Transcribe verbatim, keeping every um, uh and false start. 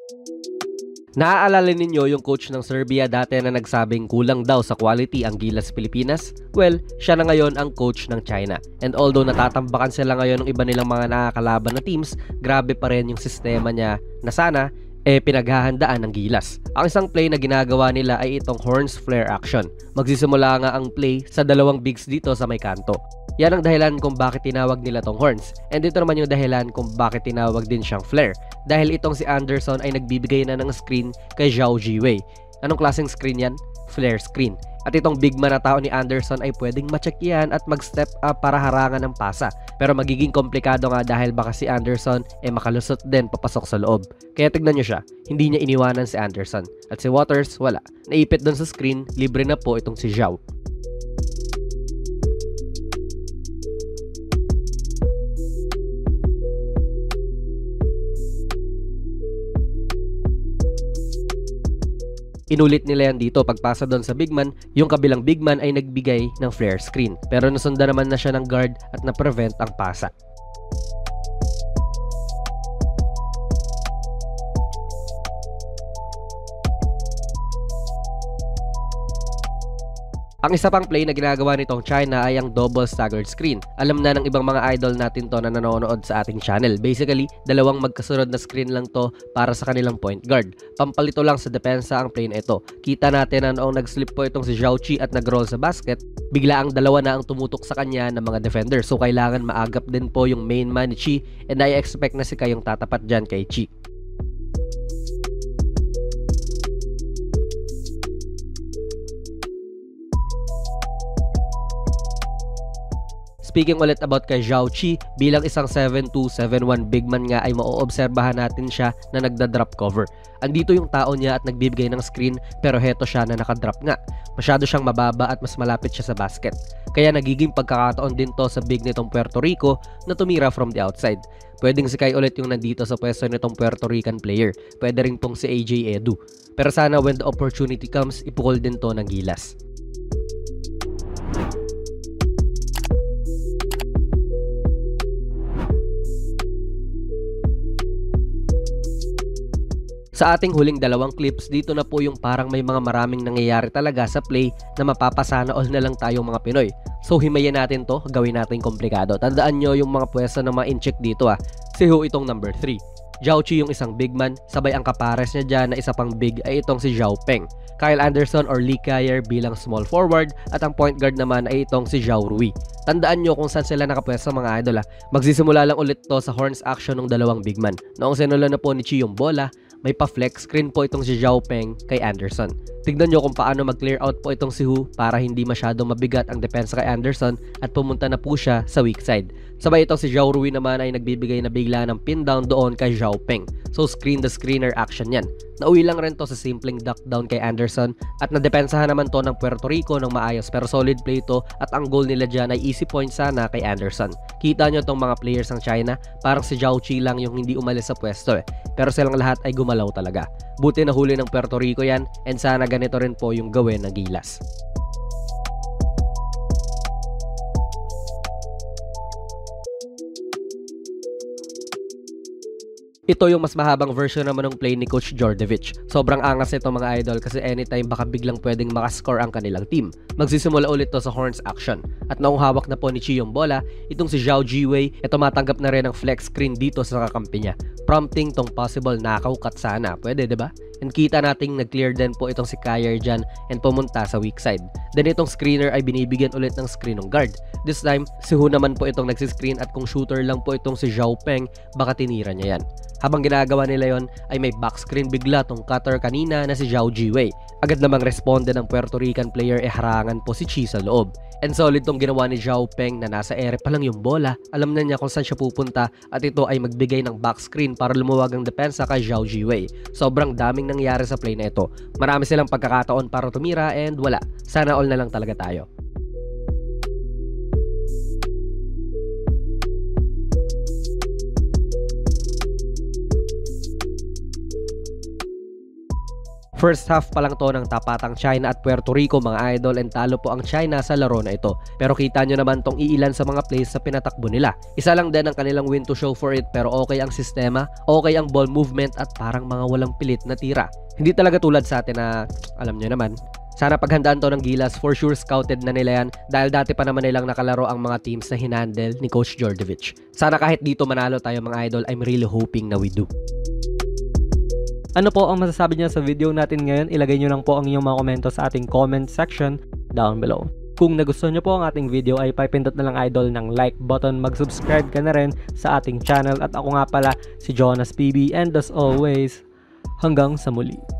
Naaalala ninyo yung coach ng Serbia dati na nagsabing kulang daw sa quality ang Gilas Pilipinas? Well, siya na ngayon ang coach ng China. And although natatambakan sila ngayon ng iba nilang mga nakakalaban na teams, grabe pa rin yung sistema niya na sana eh pinaghahandaan ng Gilas. Ang isang play na ginagawa nila ay itong horns flare action. Magsisimula nga ang play sa dalawang bigs dito sa may kanto. Yan ang dahilan kung bakit tinawag nila tong horns. And ito naman yung dahilan kung bakit tinawag din siyang flare. Dahil itong si Anderson ay nagbibigay na ng screen kay Zhao Jiwei. Anong klaseng screen yan? Flare screen. At itong big man na tao ni Anderson ay pwedeng ma-check yan at mag-step up para harangan ng pasa. Pero magiging komplikado nga dahil baka si Anderson ay makalusot din papasok sa loob. Kaya tignan nyo siya, hindi niya iniwanan si Anderson. At si Waters, wala. Naipit doon sa screen, libre na po itong si Zhao. Inulit nila yan dito pagpasa doon sa big man, yung kabilang big man ay nagbigay ng flare screen. Pero nasundan naman na siya ng guard at na-prevent ang pasa. Ang isa pang play na ginagawa nitong China ay ang double staggered screen. Alam na ng ibang mga idol natin to na nanonood sa ating channel. Basically, dalawang magkasunod na screen lang to para sa kanilang point guard. Pampalito lang sa depensa ang play na ito. Kita natin na noong nag-slip po itong si Zhao Qi at nag-roll sa basket, bigla ang dalawa na ang tumutok sa kanya ng mga defender. So kailangan maagap din po yung main man ni Qi, and I expect na si Kayong tatapat dyan kay Qi. Speaking ulit about kay Zhao Qi, bilang isang seven two, seven one big man nga ay maoobserbahan natin siya na nagda-drop cover. Andito yung tao niya at nagbibigay ng screen, pero heto siya na nakadrop nga. Masyado siyang mababa at mas malapit siya sa basket. Kaya nagiging pagkakataon din to sa big nitong Puerto Rico na tumira from the outside. Pwedeng si Kai ulit yung nandito sa pwesto nitong Puerto Rican player. Pwede rin tong si A J Edu. Pero sana when the opportunity comes, ipukol din to ng Gilas. Sa ating huling dalawang clips, dito na po yung parang may mga maraming nangyayari talaga sa play na mapapasana all na lang tayong mga Pinoy. So himayin natin to, gawin natin komplikado. Tandaan nyo yung mga pwesto na mga in-check dito ah. Si Hu itong number three. Zhao Qi yung isang big man, sabay ang kapares niya dyan na isa pang big ay itong si Zhao Peng. Kyle Anderson or Lee Kyer bilang small forward at ang point guard naman ay itong si Zhao Rui. Tandaan nyo kung saan sila nakapwesto mga idol ah. Magsisimula lang ulit to sa horns action ng dalawang big man. Noong sinula na po ni Qi yung bola, may pa-flex screen po itong si Zhao Peng kay Anderson. Tignan nyo kung paano mag-clear out po itong si Hu para hindi masyadong mabigat ang depensa kay Anderson at pumunta na po siya sa weak side. Sabay itong si Zhao Rui naman ay nagbibigay na bigla ng pin down doon kay Zhao Peng. So screen the screener action yan. Nauwi lang rin to sa simpleng duck down kay Anderson at nadepensahan naman to ng Puerto Rico ng maayos pero solid play to at ang goal nila dyan ay easy point sana kay Anderson. Kita nyo tong mga players ng China, parang si Zhao Qi lang yung hindi umalis sa pwesto eh. Pero silang lahat ay gumalaw talaga. Buti na huli ng Puerto Rico yan and sana ganito rin po yung gawin ng Gilas. Ito yung mas mahabang version naman ng play ni Coach Djordjevic. Sobrang angas nito mga idol kasi anytime baka biglang pwedeng makascore ang kanilang team. Magsisimula ulit to sa horns action. At noong hawak na po ni Qi yung bola, itong si Zhao Jiwei ay tumatanggap na rin ng flex screen dito sa kakampi niya. Prompting tong possible knockout cut sana. Pwede diba? And kita nating nag-clear din po itong si Kyer dyan and pumunta sa weak side. Then itong screener ay binibigyan ulit ng screen ng guard. This time, si Hu naman po itong nagsiscreen at kung shooter lang po itong si Zhao Peng, baka tinira niya yan. Habang ginagawa nila yon ay may back screen bigla tong cutter kanina na si Zhao Jiwei. Agad namang responde ng Puerto Rican player e harangan po si Qi sa loob. And solid tong ginawa ni Zhao Peng na nasa ere pa lang yung bola. Alam na niya kung saan siya pupunta at ito ay magbigay ng back screen para lumuwag ang depensa kay Zhao Jiwei. Sobrang daming nangyari sa play na ito. Marami silang pagkakataon para tumira and wala. Sana all na lang talaga tayo. First half pa lang to ng tapatang China at Puerto Rico mga idol, and talo po ang China sa laro na ito. Pero kita nyo naman tong iilan sa mga plays sa pinatakbo nila. Isa lang din ang kanilang win to show for it, pero okay ang sistema, okay ang ball movement at parang mga walang pilit na tira. Hindi talaga tulad sa atin na alam nyo naman. Sana paghandaan to ng Gilas, for sure scouted na nila yan dahil dati pa naman nilang nakalaro ang mga teams na hinandle ni Coach Djordjevic. Sana kahit dito manalo tayo mga idol, I'm really hoping na we do. Ano po ang masasabi niyo sa video natin ngayon? Ilagay niyo lang po ang inyong mga komento sa ating comment section down below. Kung nagustuhan niyo po ang ating video ay papindot na lang idol ng like button, mag-subscribe ka na rin sa ating channel, at ako nga pala si Jonas P B, and as always, hanggang sa muli.